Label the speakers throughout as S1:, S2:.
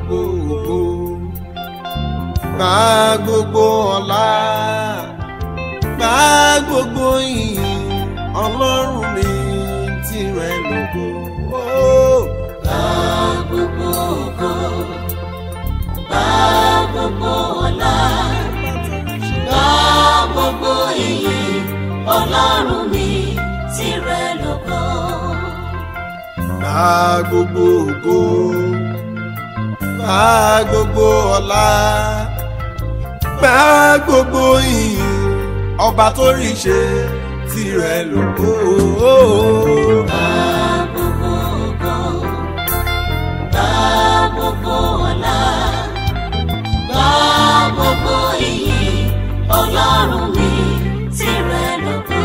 S1: gbogbo ògo, gba gbogbo ọlá, gba gbogbo ìyìn, Ọlọ́run mi tìrẹ lógo.
S2: Gba gbogbo ògo, gba gbogbo ọlá, gba gbogbo ìyìn, Ọlọ́run mi tìrẹ lógo.
S1: Gba gbogbo ògo, gba gbogbo ọlá, gba gbogbo ìyìn, ọba tó rí ṣe tìrẹ lógo.
S2: Gba gbogbo ògo, gba gbogbo ọlá, gba gbogbo ìyìn, Ọlọ́run mi tìrẹ lógo.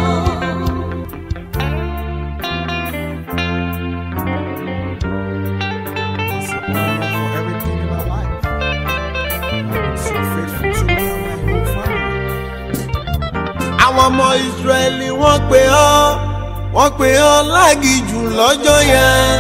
S1: Àwọn ọmọ Ísírẹ́lì wọ́n pè ọ́ lágìjù lọ́jọ́ yẹn.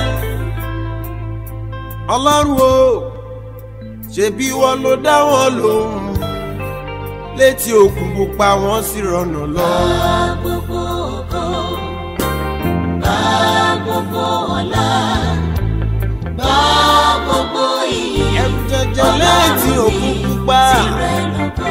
S1: Ọlọ́run o, ṣebí ìwọ ló dá wọn lóhùn, létí òkun pupa wọ́n sì rọ̀nà lọ.
S2: Gba gbogbo ògo, gba gbogbo ọlá, gba gbogbo ìyìn,
S1: Ẹ̀rù jẹjẹ létí òkun pupa.
S2: tìrẹ lógo.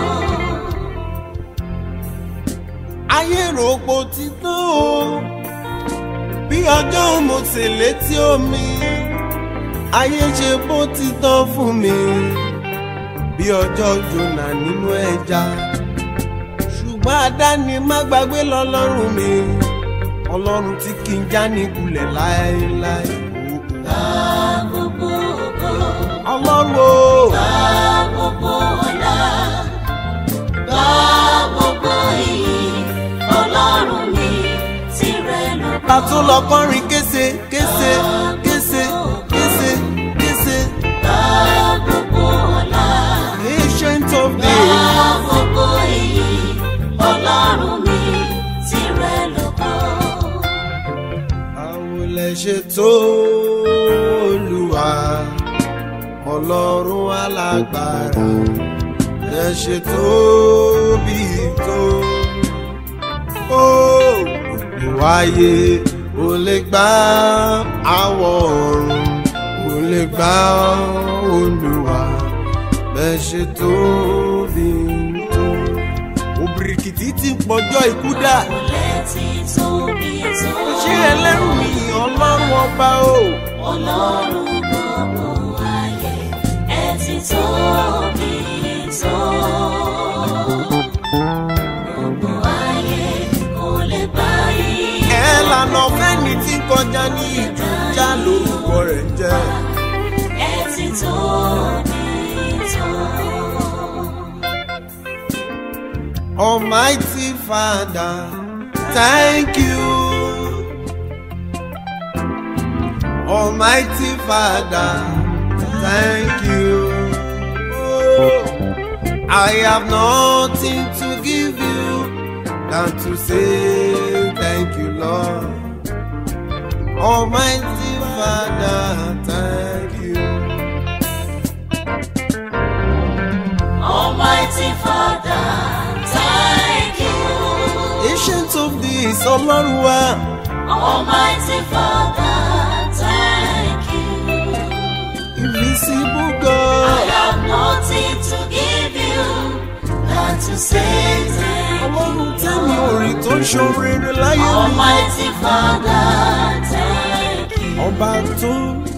S1: Ayé rògbò ti tán o, bí ọjọ́ Mósè létí omi. Ayé ṣe bó ti tán fún mi, bí ọjọ́ Jónà nínú ẹja. Ṣùgbọ́n àdáni má gbàgbé lọ́lọ́run mi, Ọlọ́run tí kì í já ní kulẹ̀ láéláé.
S2: Gba gbogbo ògo,
S1: Ọlọ́run o,
S2: gba gbogbo ọlá, gba gbogbo ìyìn, Ọlọ́run mi tìrẹ lógo.
S1: a tún lọ kọrin kése kése kése kése kése.
S2: Gba gbogbo ọlá,
S1: Ancient of
S2: gba
S1: days.
S2: gbogbo ìyìn, Ọlọ́run mi tìrẹ lógo.
S1: Báwo lẹ ṣe tó Olúwa, Ọlọ́run alágbára, lẹ ṣe tóbi tó. Ó gbogbo ayé ò lè gbà, àwọn ọ̀run ò lè gbà Olúwa, lẹ ṣe tóbi tó. Òbìrìkìtì ti pọ̀jọ́ ikú dà.
S2: Ilẹ̀ ti tóbi tó.
S1: Ṣé ẹlẹ́rù mi Ọlọ́run ọba o?
S2: Ọlọ́run gbogbo ayé, ẹ ti tóbi tó. Gbogbo ayé kò lè bá yín.
S1: Ẹ lànà fẹ́ni tí ń kọjá ní ìdújá lórúkọ rẹ̀ jẹ́.
S2: Ẹ ti tóbi tó.
S1: Almighty Father, thank you. Almighty Father, thank you. Oh, I have nothing to give you than to say thank you, Lord. Almighty Father, thank you.
S2: Almighty Father, thank you.
S1: Ancient of days, Ọlọ́run wa.
S2: Almighty Father, thank you.
S1: Invisible God.
S2: I have nothing to give you than to say thank
S1: Ọlọ́run
S2: you.
S1: tẹ́ mi orí tó ń ṣoríire láyé mi.
S2: Almighty Father, thank you.
S1: Ọba tó.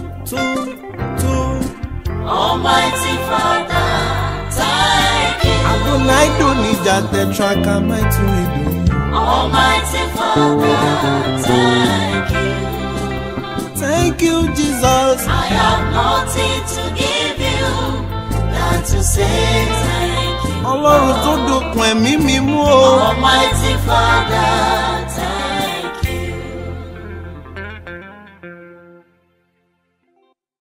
S2: Almighty Father, thank you.
S1: Adonai Donija Tetraka Mighty Widow.
S2: Almighty Father, thank you.
S1: Thank you, Jesus.
S2: I have nothing to give you than to say thank you.
S1: Ọlọ́run tó dókun ẹ̀mí mi mú o.
S2: Almighty Father, thank you.